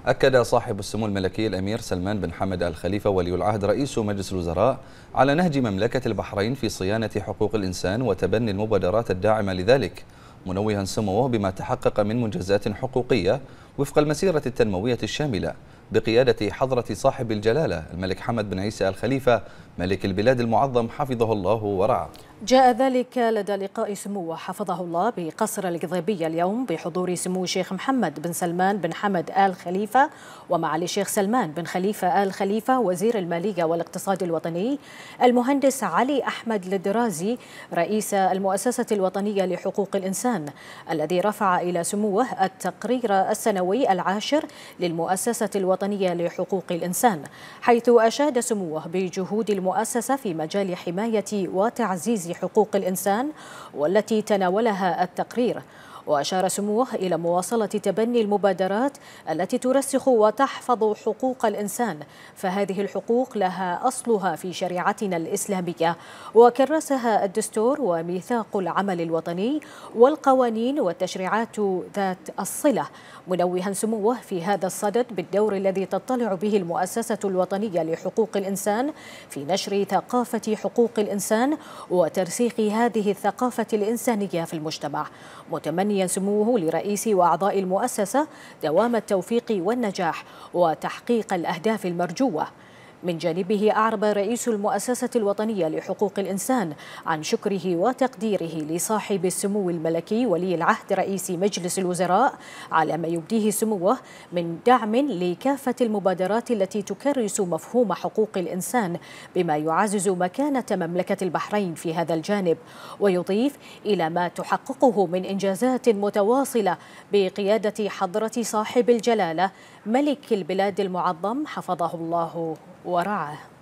أكد صاحب السمو الملكي الأمير سلمان بن حمد آل خليفة ولي العهد رئيس مجلس الوزراء على نهج مملكة البحرين في صيانة حقوق الإنسان وتبني المبادرات الداعمة لذلك، منوها سموه بما تحقق من منجزات حقوقية وفق المسيرة التنموية الشاملة بقيادة حضرة صاحب الجلالة الملك حمد بن عيسى آل خليفة ملك البلاد المعظم حفظه الله ورعاه. جاء ذلك لدى لقاء سموه حفظه الله بقصر القضيبية اليوم بحضور سمو الشيخ محمد بن سلمان بن حمد آل خليفة ومعالي الشيخ سلمان بن خليفة آل خليفة وزير المالية والاقتصاد الوطني، المهندس علي أحمد الدرازي رئيس المؤسسة الوطنية لحقوق الإنسان الذي رفع إلى سموه التقرير السنوي العاشر للمؤسسة الوطنية لحقوق الإنسان، حيث أشاد سموه بجهود المؤسسة في مجال حماية وتعزيز حقوق الإنسان والتي تناولها التقرير. وأشار سموه إلى مواصلة تبني المبادرات التي ترسخ وتحفظ حقوق الإنسان، فهذه الحقوق لها أصلها في شريعتنا الإسلامية وكرسها الدستور وميثاق العمل الوطني والقوانين والتشريعات ذات الصلة، منوها سموه في هذا الصدد بالدور الذي تطلع به المؤسسة الوطنية لحقوق الإنسان في نشر ثقافة حقوق الإنسان وترسيخ هذه الثقافة الإنسانية في المجتمع، متمنيا سموه لرئيس وأعضاء المؤسسة دوام التوفيق والنجاح وتحقيق الأهداف المرجوة. من جانبه أعرب رئيس المؤسسة الوطنية لحقوق الإنسان عن شكره وتقديره لصاحب السمو الملكي ولي العهد رئيس مجلس الوزراء على ما يبديه سموه من دعم لكافة المبادرات التي تكرس مفهوم حقوق الإنسان بما يعزز مكانة مملكة البحرين في هذا الجانب، ويضيف إلى ما تحققه من إنجازات متواصلة بقيادة حضرة صاحب الجلالة ملك البلاد المعظم حفظه الله ورعاه.